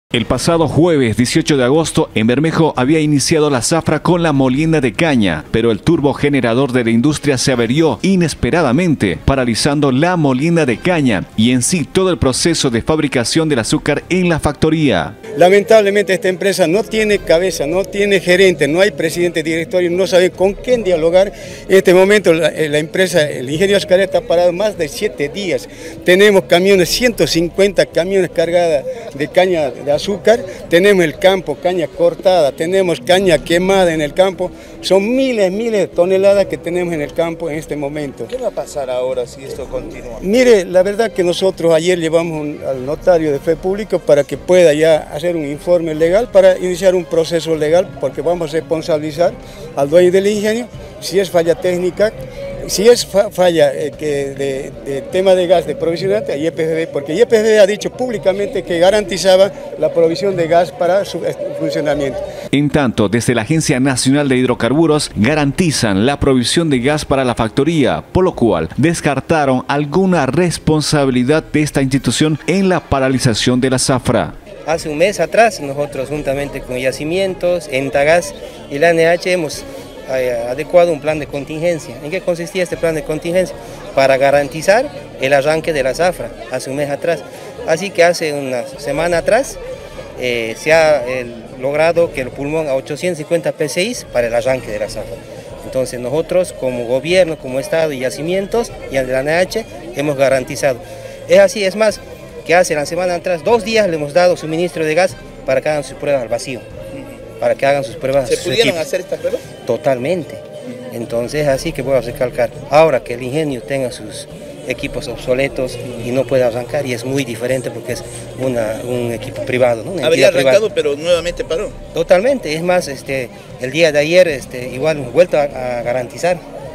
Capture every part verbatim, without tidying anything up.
El pasado jueves dieciocho de agosto, en Bermejo había iniciado la zafra con la molienda de caña, pero el turbogenerador de la industria se averió inesperadamente, paralizando la molienda de caña y en sí todo el proceso de fabricación del azúcar en la factoría. Lamentablemente esta empresa no tiene cabeza, no tiene gerente, no hay presidente directorio, no sabe con quién dialogar. En este momento la, la empresa, el ingeniero azucarero está parado más de siete días. Tenemos camiones, ciento cincuenta camiones cargadas de caña de azúcar, tenemos el campo, caña cortada, tenemos caña quemada en el campo. Son miles, miles de toneladas que tenemos en el campo en este momento. ¿Qué va a pasar ahora si esto continúa? Mire, la verdad que nosotros ayer llevamos un, al notario de fe público para que pueda ya hacer un informe legal para iniciar un proceso legal, porque vamos a responsabilizar al dueño del ingenio si es falla técnica, si es falla eh, que de, de tema de gas de provisión a Y P F B, porque Y P F B ha dicho públicamente que garantizaba la provisión de gas para su funcionamiento. En tanto, desde la Agencia Nacional de Hidrocarburos garantizan la provisión de gas para la factoría, por lo cual descartaron alguna responsabilidad de esta institución en la paralización de la zafra. Hace un mes atrás, nosotros juntamente con Yacimientos, Entagas y la A N H hemos adecuado un plan de contingencia. ¿En qué consistía este plan de contingencia? Para garantizar el arranque de la zafra, hace un mes atrás. Así que hace una semana atrás eh, se ha eh, logrado que el pulmón a ochocientos cincuenta P S I para el arranque de la zafra. Entonces nosotros como gobierno, como Estado y Yacimientos y la A N H hemos garantizado. Es así, es más, que hace la semana atrás, dos días le hemos dado suministro de gas para que hagan sus pruebas al vacío. Para que hagan sus pruebas. ¿Se pudieron hacer estas pruebas? Totalmente. Entonces, así que voy a recalcar, ahora que el ingenio tenga sus equipos obsoletos y no pueda arrancar, y es muy diferente porque es una, un equipo privado, ¿no? Habría arrancado, privada. Pero nuevamente paró. Totalmente, es más, este, el día de ayer este, igual hemos vuelto a, a garantizar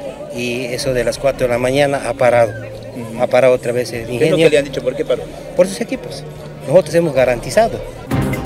y eso de las cuatro de la mañana ha parado, uh-huh. ha parado otra vez el ingenio. ¿Qué es lo que le han dicho? ¿Por qué paró? Por sus equipos, nosotros hemos garantizado.